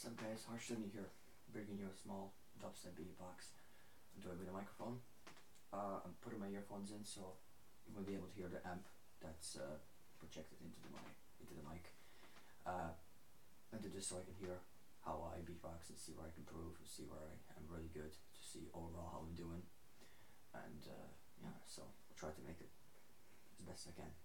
What's up guys, Harsh here, bringing you a small dubstep beatbox. I'm doing it with a microphone. I'm putting my earphones in so you will be able to hear the amp that's projected into the mic. I did this so I can hear how I beatbox and see where I can improve, and see where I'm really good, to see overall how I'm doing. And yeah, so I'll try to make it as best I can.